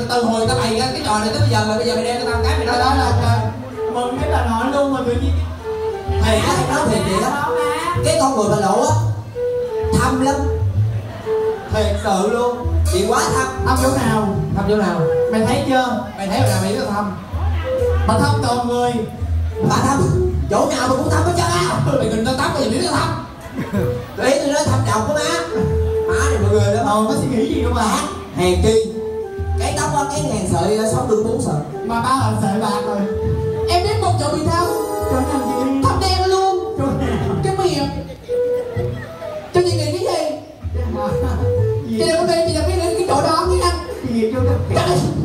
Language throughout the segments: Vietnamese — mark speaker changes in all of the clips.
Speaker 1: từ hồi tao bày ra cái trò này tới bây giờ rồi, bây giờ mày đem cho tao cái mày nói
Speaker 2: đó là mừng cái là nội luôn mà tự nhiên
Speaker 3: thầy nói thiệt vậy đó, cái con người bà Lộ á thâm lắm, thiệt sự luôn, chị quá thâm.
Speaker 2: thăm chỗ nào?
Speaker 1: thăm chỗ nào?
Speaker 2: Mày thấy chưa?
Speaker 1: Mày thấy rồi nào mày biết tao thăm?
Speaker 2: Bà thăm toàn người.
Speaker 3: Bà thâm chỗ nào mà cũng thâm hết trơn á.
Speaker 1: Mày cần tao tắm mày biết tao thăm.
Speaker 3: Ý tôi nói thâm chồng của má, má này mọi người đó.
Speaker 2: Có suy nghĩ gì đâu mà.
Speaker 3: Hèn chi cái tóc á, cái ngàn sợi 64 sợi
Speaker 2: Mà ba là sợi bạc rồi.
Speaker 1: Em biết một chỗ bị thăm.
Speaker 2: Chỗ nào chị?
Speaker 1: Thăm đen luôn.
Speaker 2: Chỗ nào?
Speaker 1: Cái miệng. Cho chị nghĩ cái gì?
Speaker 2: Gì?
Speaker 1: Chị đừng có đi, chị đừng biết đến cái chỗ đó nha.
Speaker 2: Gì chỗ đó?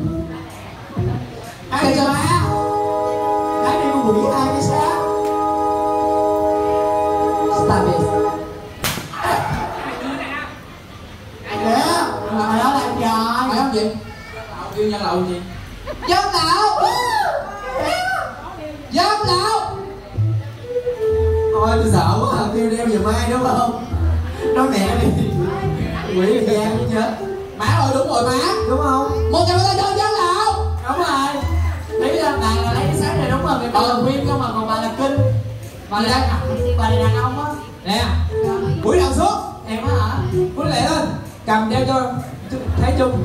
Speaker 2: Ai đi má? Ai đi con quỷ ai cái sao?
Speaker 3: Stop it.
Speaker 2: Mày đó làm gì?
Speaker 1: Mày không gì? Tao kêu nhân lậu gì? Dân lậu! Dân lậu!
Speaker 3: Thôi tôi sợ quá, kêu đeo giùm ai đúng không?
Speaker 2: Nói mẹ đi.
Speaker 3: Quỷ thời gian cũng chết.
Speaker 1: Má ơi đúng rồi má.
Speaker 3: Đúng không?
Speaker 1: 100% dân lậu!
Speaker 2: Đúng rồi. Đấy là bà là lấy cái sáng này đúng rồi. Bà là nguyên không mà còn bà là kinh. Bà là đàn ông á.
Speaker 1: Nè, buổi đầu xuống.
Speaker 2: Em á hả?
Speaker 1: Buổi lẹ lên. Cầm đeo cho thấy chung.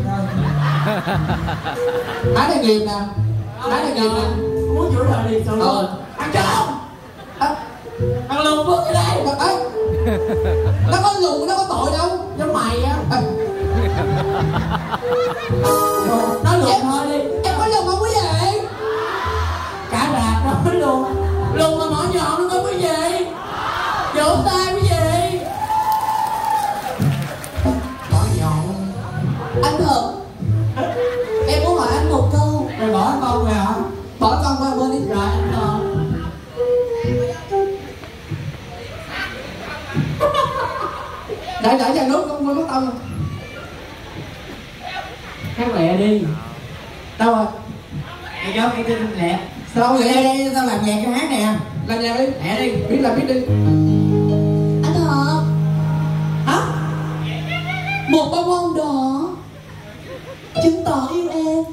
Speaker 1: Má này nghiệp nè. Má này nghiệp nè.
Speaker 2: Muốn chửi đời liền từ luôn. Ăn không? Ăn luôn bước cái đây.
Speaker 1: Ấy, nó có lùn, nó có tội đâu.
Speaker 2: Giống mày á. Nói lùn thôi đi.
Speaker 1: Em có lùn không quý vị?
Speaker 2: Cả rạp nói luôn. Lùn mà mỏ nhọn nó có quý vị. Vỗ tay quý vị.
Speaker 1: Mỏ nhọn. Anh thật. Em muốn hỏi anh một câu.
Speaker 2: Mày bỏ con rồi hả?
Speaker 1: Bỏ con qua bên đi.
Speaker 2: Rồi anh còn.
Speaker 1: Đợi cho nước con mới có tông.
Speaker 2: Hát lẹ đi.
Speaker 1: Đâu rồi?
Speaker 2: Mày cho cái tin lẹ.
Speaker 1: Sao vậy?
Speaker 3: Đây tao làm nhạc cho hát nè.
Speaker 1: Làm nhà đi. Mẹ đi. Biết làm biết đi.
Speaker 4: Anh Hợp.
Speaker 1: Hả?
Speaker 4: Một bông hoa đỏ chứng tỏ yêu em.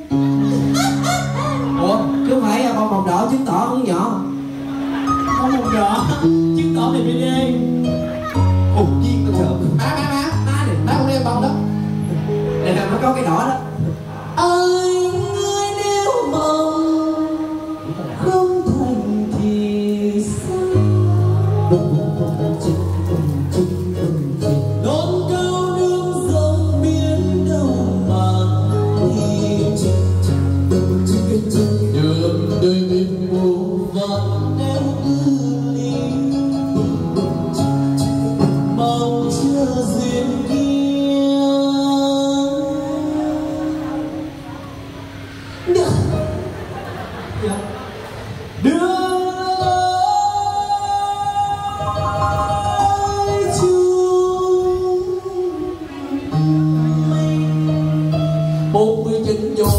Speaker 3: Ủa chứ không phải bông hồng đỏ chứng tỏ con nhỏ.
Speaker 2: Không một rõ. Chứng tỏ mày bị đê.
Speaker 3: Hùng nhiên con sợ.
Speaker 1: Má đi. Má không đem bông đó.
Speaker 3: Đây là nó có cái đỏ đó.
Speaker 4: Ơi người nếu mong không thành thì sao? Đón cao nương dòng biển đâu mà đường đời mình mù vàn em ư ly mong chưa duyên kia. Đường ơi chung 49 vô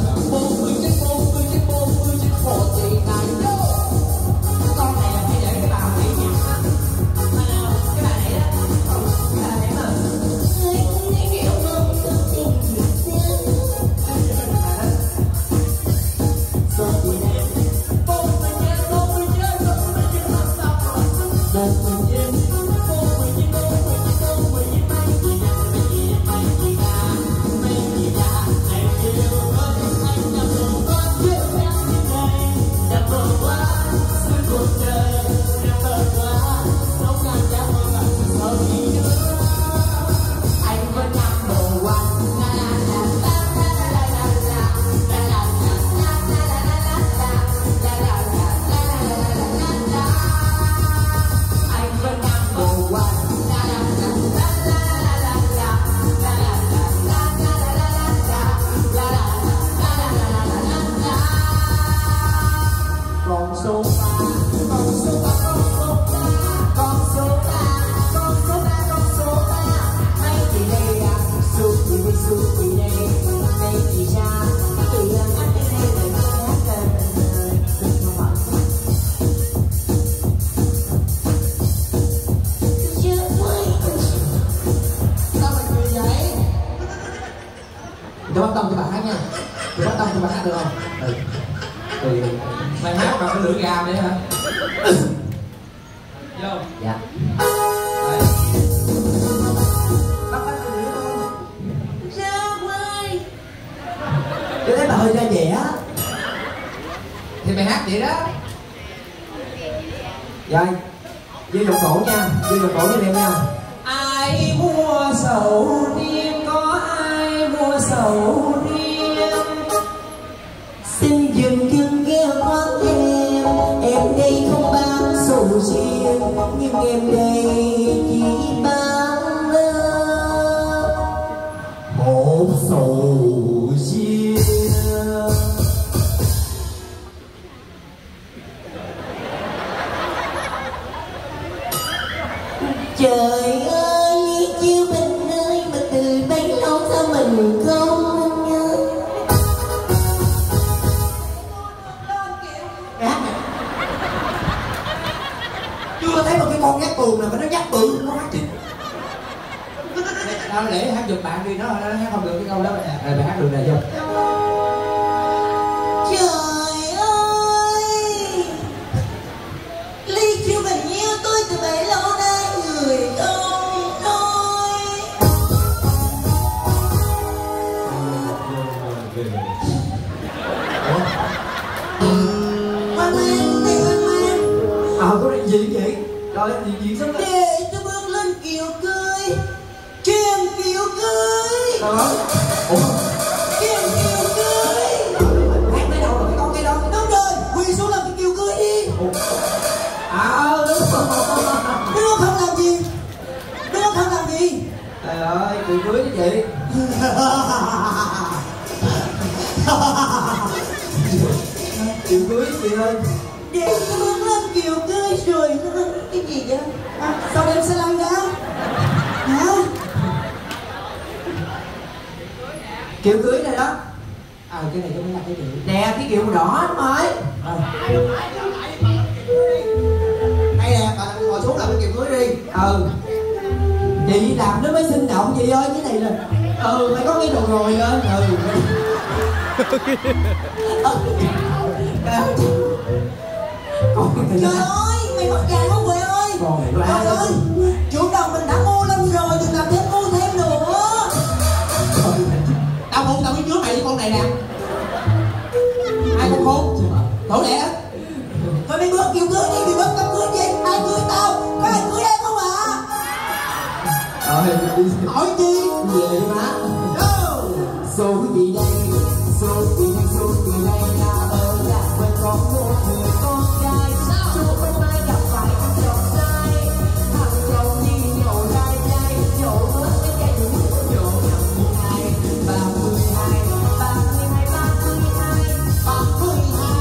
Speaker 4: 49 một tiền này con này là phải để cái bà này nhặt á. Cái bà này á. Cái bà này mà kiểu mong có tiền
Speaker 1: Cho bắt tâm cho bà hát nha.
Speaker 2: Có lưỡi gà đấy hả? Vô.
Speaker 3: Dạ.
Speaker 2: Đây.
Speaker 3: Bắt tôi nữa không?
Speaker 1: Ra quay.
Speaker 3: Tôi thấy bà hơi ra vẻ.
Speaker 2: Thì mày hát vậy đó.
Speaker 3: Rồi, dư dụng cổ nha, dư dụng cổ cho em nha.
Speaker 4: Ai mua sầu riêng, có ai mua sầu riêng.
Speaker 3: Xin dừng dừng ghé qua em đây không bán sầu riêng, nhưng em đây chỉ bán một sầu riêng. Trời ơi, chiều bình ơi, mà từ bấy lâu sao mình không nhớ. Chưa thấy một cái con nhát tường nào mà nó nhát bự nó hát chỉnh.
Speaker 2: Đâu để hát giùm bạn đi, nó hát không được cái câu đó. Rồi mày hát được này vô.
Speaker 1: Trời ơi, ly chiêu bình yêu tôi từ bấy lâu nay người không nói. Hoang mang, này hoang mang.
Speaker 3: Có gì vậy? Rồi diễn sớm đấy.
Speaker 1: Để tôi bước lên kiều cưới, truyền kiều cưới,
Speaker 3: Ủa?
Speaker 1: truyền kiều cưới.
Speaker 3: Hát tới đâu rồi cái con kia đâu?
Speaker 1: Đúng rồi, quỳ xuống làm cái kiều cưới đi.
Speaker 3: Đúng rồi.
Speaker 1: Đứa nó không làm gì, đứa nó không làm gì.
Speaker 3: Trời ơi, cười cưới chứ chị. Kiều cưới chị ơi.
Speaker 1: Để tôi bước lên kiều cưới rồi cái gì vậy? Sao em sẽ lăn ra? Hả?
Speaker 3: Kiều cưới này đó.
Speaker 2: Cái này mới là cái gì?
Speaker 3: Nè, cái kiều màu đỏ đúng rồi.
Speaker 1: Đây nè, bà ngồi xuống làm cái kiều cưới đi.
Speaker 3: Chị làm nó mới sinh động chị ơi, cái này là phải có cái đồ rồi lên.
Speaker 1: Trời ơi, mày mất vàng không Huệ ơi? Trời ơi, chủ đầu mình đã ngu lắm rồi, đừng làm thêm ngu thêm nữa.
Speaker 2: Tao hôn tao biết trước mày với con này nè. Ai không hôn? Đổ lẹ.
Speaker 1: Thôi mày bước kiều cưới đi, mày bước tao cưới gì? Ai cưới tao? Có ai cưới em không ạ?
Speaker 3: Hỏi chi? Về đi má. Số gì đây? Số gì đây? Số gì đây? Là ở nhà vẫn có một người con trai. Chú bên mai gặp phải thằng chồng trai. Thằng chồng đi nhậu lai lai, nhậu hết cái chai rượu, nhậu 52, 32, 32, 32, 32,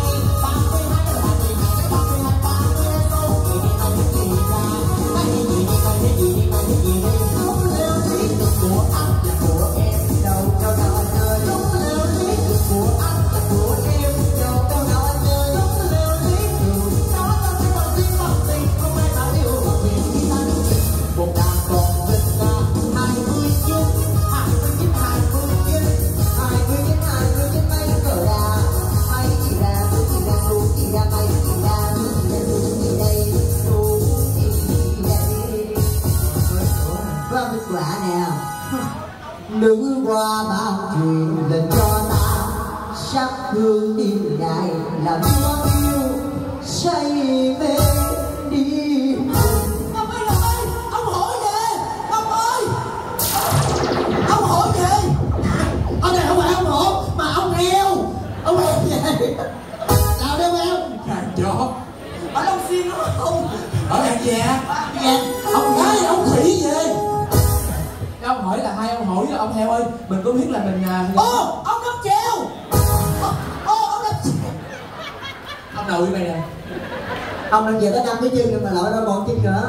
Speaker 3: Đứng qua bao chuyện lần cho ta sắc hương đêm ngày làm cho yêu say mê đi.
Speaker 1: Ngọc ơi, ông hỏi về. Ngọc ơi, ông hỏi về. Ở đây không phải ông hỏi mà ông heo. Ông heo về. Nào đeo heo.
Speaker 2: Chó.
Speaker 1: Ở Long Xuyên đúng không?
Speaker 2: Ở đằng về.
Speaker 1: Dạ.
Speaker 2: Ông gái ông khỉ về. Ông hỏi là hai ông hỏi ông heo ơi, mình có biết là mình
Speaker 1: Ông đắp treo. Ông đắp treo.
Speaker 2: ông đầu với mày nè.
Speaker 3: Ông đang về tới 5 cái chân nhưng mà lội đâu còn chân nữa.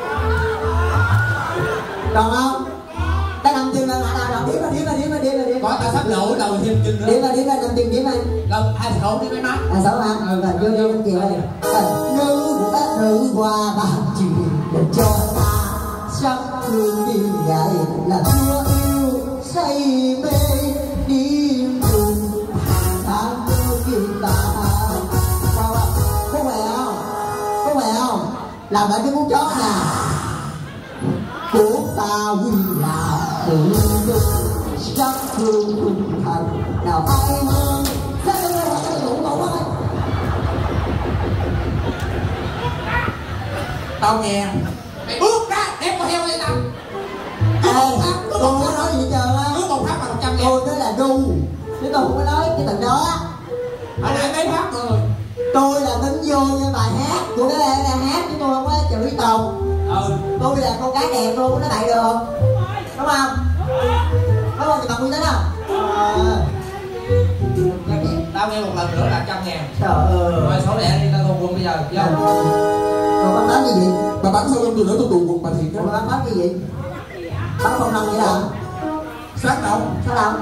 Speaker 3: Còn không? Tới 5 chân là nào điểm mà.
Speaker 2: Có tao sắp lỗ đầu thêm chân nữa.
Speaker 3: Điểm mà 5 chân điểm mà.
Speaker 2: Đâu hai thằng đi mấy má.
Speaker 3: 6 mà. Vô anh chị ơi. Nữ qua bao chuyện để cho ta sắc hương đêm ngày là chúa yêu say mê đêm cùng hàng tháng yêu kia ta. Sao ạ?
Speaker 1: làm lại cái con chó nè. Của ta quy là tự lực sắc hương tinh thần nào ai hơn. Sao đây là cái đủ đủ thôi.
Speaker 4: Tao nghe mày bước ra đem con heo đây tao.
Speaker 1: Tôi không có nói gì hết trơn á.
Speaker 4: Cứ một phát là 100 ngàn.
Speaker 1: Tôi nói là đu chứ tôi không có nói cái từ đó á.
Speaker 4: Hồi nãy mấy phát rồi.
Speaker 1: Tôi là tính vô như bài hát của cái là hát chứ tôi không có chửi tàu. Tôi là con gái đẹp tôi cũng nói bậy được đúng không? Có không thì bằng uy tín không?
Speaker 4: Tao nghe một lần nữa là 100 ngàn.
Speaker 1: Trời ơi.
Speaker 4: Rồi số lẻ đi tao tung quân bây giờ.
Speaker 1: Rồi bắn bắn cái gì?
Speaker 3: Bà bắn sau lưng tôi nữa tôi tù quần bà Thiện đó.
Speaker 1: Rồi bắn bắn cái gì? Bắn không năm vậy hả?
Speaker 3: Sát đâu?
Speaker 1: Sao đâu?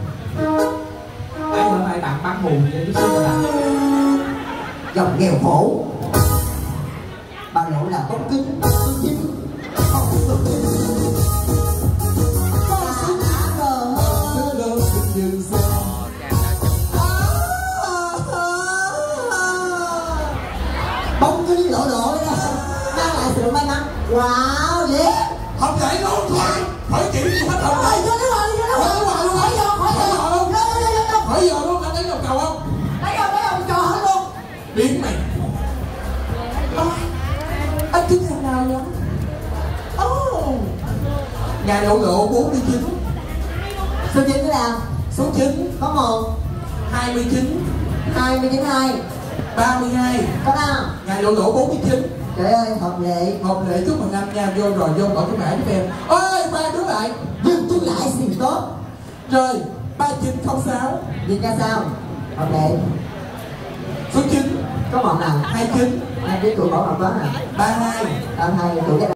Speaker 4: Ai hôm nay tặng bắn mùn vậy chứ sao tặng.
Speaker 1: Dòng nghèo khổ. Bà nội là bóng kính. Bóng kính lộ lộ đó mang lại sự may mắn. Wow, dễ.
Speaker 3: Không thể luôn thôi. Hỏi chuyện gì hết không?
Speaker 1: Hỏi giờ luôn.
Speaker 3: Hỏi giờ luôn, anh lấy đầu cầu không?
Speaker 1: Lấy đâu cho hết luôn.
Speaker 3: Biến mày. Anh tính thằng nào vậy? Ngày lộ lộ 49.
Speaker 1: Số 9 thế nào?
Speaker 3: Số 9.
Speaker 1: Có 1
Speaker 3: 29.
Speaker 1: 29 2
Speaker 3: 32.
Speaker 1: có nào?
Speaker 3: Ngày lộ lộ 49.
Speaker 1: Trời ơi, hợp lệ.
Speaker 3: Hợp lệ chúc mừng anh nha. Vô rồi vô mở cái mã giúp em. Ôi ba đứa lại.
Speaker 1: Nhưng tôi lại xin tốt.
Speaker 3: Rồi 3906.
Speaker 1: Nhìn ra sao? Hợp lệ.
Speaker 3: Số 9.
Speaker 1: Có 1 nào?
Speaker 3: 29.
Speaker 1: Hai đứa tụi bỏ học đó nè.
Speaker 3: 32.
Speaker 1: 32 tụi cái